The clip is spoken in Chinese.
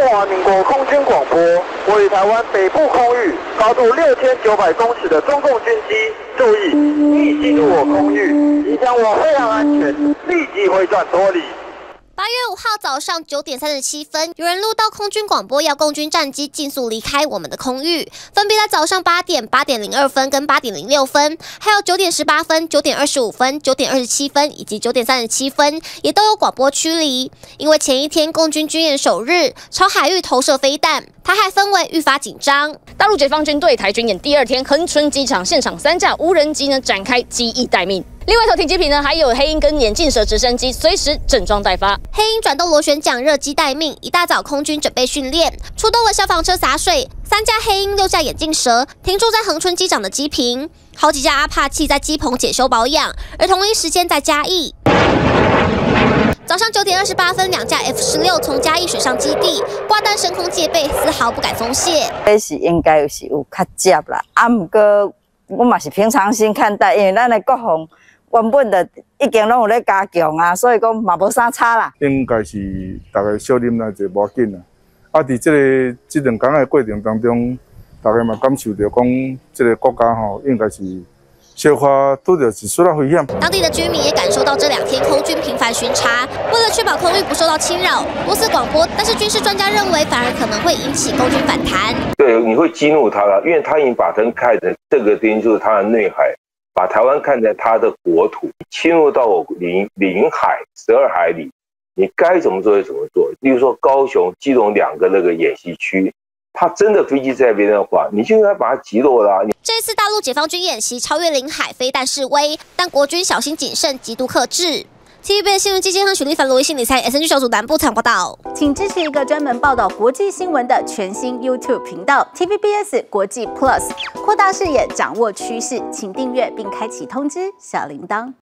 华民国空军广播，位于台湾北部空域，高度6900公尺的中共军机，注意，一进入我空域，影响我非常安全，立即回转脱离。 8月5号早上9点37分，有人录到空军广播，要共军战机尽速离开我们的空域。分别在早上8点、8点02分跟8点06分，还有9点18分、9点25分、9点27分以及9点37分，也都有广播驱离。因为前一天共军军演首日，朝海域投射飞弹，台海氛围愈发紧张。 大陆解放军对台军演第2天，恒春机场现场3架无人机呢展开机翼待命。 另外一头停机坪呢，还有黑鹰跟眼镜蛇直升机随时整装待发。 黑鹰转动螺旋桨热机待命，一大早空军准备训练，出动了消防车洒水，3架黑鹰、6架眼镜蛇停驻在恒春机场的机坪，好几架阿帕奇在机棚检修保养，而同一时间在嘉义。 早上9点28分，2架 F-16从嘉义水上基地挂弹升空戒备，丝毫不敢松懈。 这是应该是有较接啦，不过我嘛是平常心看待，因为咱的国防。 原本就已经拢有咧加强啊，所以讲嘛无啥差啦。应该是大家小啉来者无要紧啦。啊，伫这2天的过程当中，大家嘛感受到讲，这个国家吼应该是小可拄着是出了危险。 当地的居民也感受到这2天空军频繁巡查，为了确保空域不受到侵扰，多次广播，但是军事专家认为反而可能会引起共军反弹。 对，你会激怒他了，因为他已经把人看成这个地方就是他的内海。 把台湾看在他的国土，侵入到我领海12海里，你该怎么做就怎么做。例如说高雄、基隆2个那个演习区，他真的飞机在那边的话，你就应该把它击落啦。 这次大陆解放军演习超越领海飞弹示威，但国军小心谨慎，极度克制。TVB 新闻基金和许立凡、罗一信理财 SNG 小组南部采访报道。 请支持一个专门报道国际新闻的全新 YouTube 频道 TVBS 国际 Plus， 扩大视野，掌握趋势，请订阅并开启通知小铃铛。